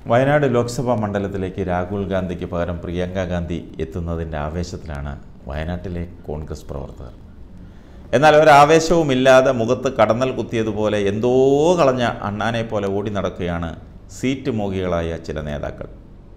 വയനാട് ലോക്സഭാ മണ്ഡലത്തിലേക്ക് രാഹുൽ ഗാന്ധിക്ക് പകരം പ്രിയങ്ക ഗാന്ധി എത്തുന്നതിൻ്റെ ആവേശത്തിലാണ് വയനാട്ടിലെ കോൺഗ്രസ് പ്രവർത്തകർ. എന്നാൽ ഒരാവേശവുമില്ലാതെ മുഖത്ത് കടന്നൽ കുത്തിയതുപോലെ എന്തോ കളഞ്ഞ അണ്ണാനെ പോലെ ഓടി നടക്കുകയാണ് സീറ്റ് മോഹികളായ ചില നേതാക്കൾ.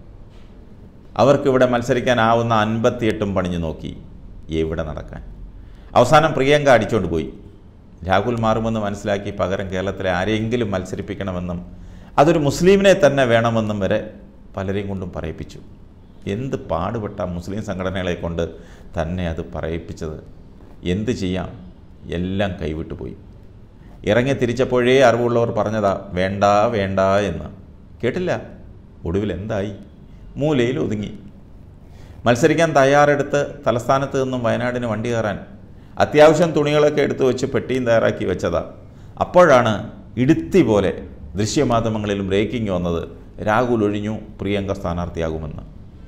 അവർക്കിവിടെ മത്സരിക്കാനാവുന്ന 58 പണിഞ്ഞു നോക്കി, എവിടെ നടക്കാൻ. അവസാനം പ്രിയങ്ക അടിച്ചുകൊണ്ട് പോയി. രാഹുൽ മാറുമെന്ന് മനസ്സിലാക്കി പകരം കേരളത്തിലെ ആരെയെങ്കിലും മത്സരിപ്പിക്കണമെന്നും അതൊരു മുസ്ലിമിനെ തന്നെ വേണമെന്നും വരെ പലരെയും കൊണ്ടും പറയിപ്പിച്ചു. എന്ത് പാടുപെട്ട മുസ്ലിം സംഘടനകളെ കൊണ്ട് തന്നെ അത് പറയിപ്പിച്ചത്. എന്ത് ചെയ്യാം, എല്ലാം കൈവിട്ടു പോയി. ഇറങ്ങി തിരിച്ചപ്പോഴേ അറിവുള്ളവർ പറഞ്ഞതാ വേണ്ട വേണ്ട എന്ന്. കേട്ടില്ല. ഒടുവിൽ എന്തായി? മൂലയിൽ ഒതുങ്ങി. മത്സരിക്കാൻ തയ്യാറെടുത്ത് തലസ്ഥാനത്ത് നിന്നും വയനാടിന് വണ്ടി കയറാൻ അത്യാവശ്യം തുണികളൊക്കെ എടുത്തു വെച്ച് പെട്ടിയും തയ്യാറാക്കി വെച്ചതാ. അപ്പോഴാണ് ഇടുത്തി പോലെ ദൃശ്യമാധ്യമങ്ങളിലും ബ്രേക്കിംഗ് വന്നത്, രാഹുൽ ഒഴിഞ്ഞു, പ്രിയങ്ക സ്ഥാനാർത്ഥിയാകുമെന്ന്.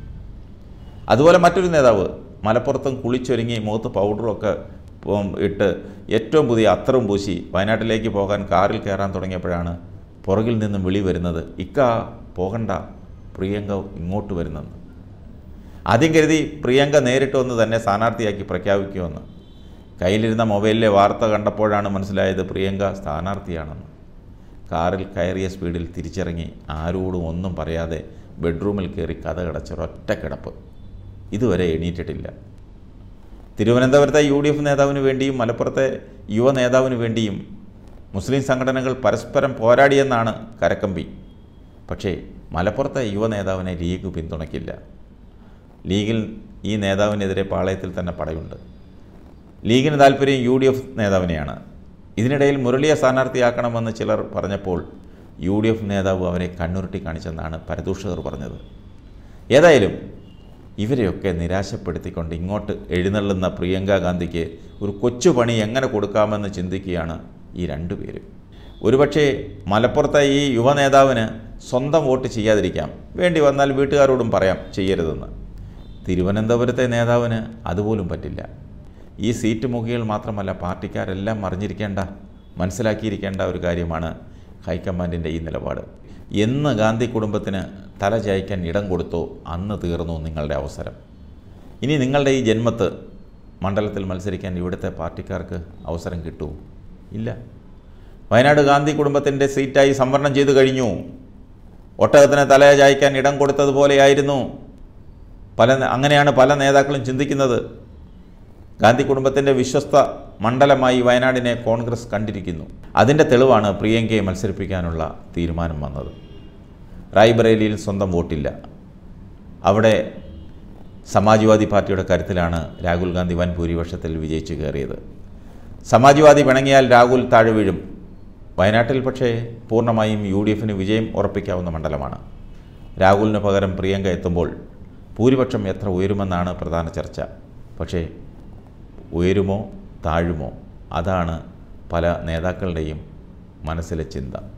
അതുപോലെ മറ്റൊരു നേതാവ് മലപ്പുറത്തും കുളിച്ചൊരുങ്ങി മുഖത്ത് പൗഡറൊക്കെ ഇട്ട് ഏറ്റവും പുതിയ അത്തറും പൂശി വയനാട്ടിലേക്ക് പോകാൻ കാറിൽ കയറാൻ തുടങ്ങിയപ്പോഴാണ് പുറകിൽ നിന്നും വിളി വരുന്നത്, ഇക്ക പോകണ്ട, പ്രിയങ്ക ഇങ്ങോട്ട് വരുന്നെന്ന്. ആദ്യം കരുതി പ്രിയങ്ക നേരിട്ട് വന്ന് തന്നെ സ്ഥാനാർത്ഥിയാക്കി പ്രഖ്യാപിക്കുമെന്ന്. കയ്യിലിരുന്ന മൊബൈലിലെ വാർത്ത കണ്ടപ്പോഴാണ് മനസ്സിലായത് പ്രിയങ്ക സ്ഥാനാർത്ഥിയാണെന്ന്. കാറിൽ കയറിയ സ്പീഡിൽ തിരിച്ചിറങ്ങി ആരോടും ഒന്നും പറയാതെ ബെഡ്റൂമിൽ കയറി കഥകടച്ചൊരൊറ്റ കിടപ്പ്. ഇതുവരെ എണീറ്റിട്ടില്ല. തിരുവനന്തപുരത്തെ UDF നേതാവിന് വേണ്ടിയും മലപ്പുറത്തെ യുവ നേതാവിന് വേണ്ടിയും മുസ്ലിം സംഘടനകൾ പരസ്പരം പോരാടിയെന്നാണ് കരക്കമ്പി. പക്ഷേ മലപ്പുറത്തെ യുവ നേതാവിനെ ലീഗ് പിന്തുണയ്ക്കില്ല. ലീഗിൽ ഈ നേതാവിനെതിരെ പാളയത്തിൽ തന്നെ പടയുണ്ട്. ലീഗിന് താല്പര്യം UDF നേതാവിനെയാണ്. ഇതിനിടയിൽ മുരളിയെ സ്ഥാനാർത്ഥിയാക്കണമെന്ന് ചിലർ പറഞ്ഞപ്പോൾ UDF നേതാവ് അവരെ കണ്ണുരുട്ടി കാണിച്ചെന്നാണ് പരദൂഷകർ പറഞ്ഞത്. ഏതായാലും ഇവരെയൊക്കെ നിരാശപ്പെടുത്തിക്കൊണ്ട് ഇങ്ങോട്ട് എഴുന്നള്ളുന്ന പ്രിയങ്ക ഗാന്ധിക്ക് ഒരു കൊച്ചു പണി എങ്ങനെ കൊടുക്കാമെന്ന് ചിന്തിക്കുകയാണ് ഈ രണ്ടുപേരും. ഒരുപക്ഷേ മലപ്പുറത്തെ ഈ യുവ നേതാവിന് സ്വന്തം വോട്ട് ചെയ്യാതിരിക്കാം, വേണ്ടി വന്നാൽ വീട്ടുകാരോടും പറയാം ചെയ്യരുതെന്ന്. തിരുവനന്തപുരത്തെ നേതാവിന് അതുപോലും പറ്റില്ല. ഈ സീറ്റ് മുഖികൾ മാത്രമല്ല, പാർട്ടിക്കാരെല്ലാം മനസ്സിലാക്കിയിരിക്കേണ്ട ഒരു കാര്യമാണ് ഹൈക്കമാൻഡിൻ്റെ ഈ നിലപാട്. എന്ന് ഗാന്ധി കുടുംബത്തിന് തല ചായ്ക്കാൻ ഇടം കൊടുത്തോ അന്ന് തീർന്നു നിങ്ങളുടെ അവസരം. ഇനി നിങ്ങളുടെ ഈ ജന്മത്ത് മണ്ഡലത്തിൽ മത്സരിക്കാൻ ഇവിടുത്തെ പാർട്ടിക്കാർക്ക് അവസരം കിട്ടുമോ? ഇല്ല. വയനാട് ഗാന്ധി കുടുംബത്തിൻ്റെ സീറ്റായി സംവരണം ചെയ്തു കഴിഞ്ഞു. ഒട്ടകത്തിന് തല ചായ്ക്കാൻ ഇടം കൊടുത്തതുപോലെയായിരുന്നു അങ്ങനെയാണ് പല നേതാക്കളും ചിന്തിക്കുന്നത്. ഗാന്ധി കുടുംബത്തിൻ്റെ വിശ്വസ്ത മണ്ഡലമായി വയനാടിനെ കോൺഗ്രസ് കണ്ടിരിക്കുന്നു. അതിൻ്റെ തെളിവാണ് പ്രിയങ്കയെ മത്സരിപ്പിക്കാനുള്ള തീരുമാനം വന്നത്. റായ്ബറേലിയിൽ സ്വന്തം വോട്ടില്ല. അവിടെ സമാജ്വാദി പാർട്ടിയുടെ കരുത്തിലാണ് രാഹുൽ ഗാന്ധി വൻ ഭൂരിപക്ഷത്തിൽ വിജയിച്ചു കയറിയത്. സമാജ്വാദി പിണങ്ങിയാൽ രാഹുൽ താഴെ വീഴും. വയനാട്ടിൽ പക്ഷേ പൂർണ്ണമായും UDFന് വിജയം ഉറപ്പിക്കാവുന്ന മണ്ഡലമാണ്. രാഹുലിന് പകരം പ്രിയങ്ക എത്തുമ്പോൾ ഭൂരിപക്ഷം എത്ര ഉയരുമെന്നാണ് പ്രധാന ചർച്ച. പക്ഷേ ഉയരുമോ താഴുമോ, അതാണ് പല നേതാക്കളുടെയും മനസ്സിലെ ചിന്ത.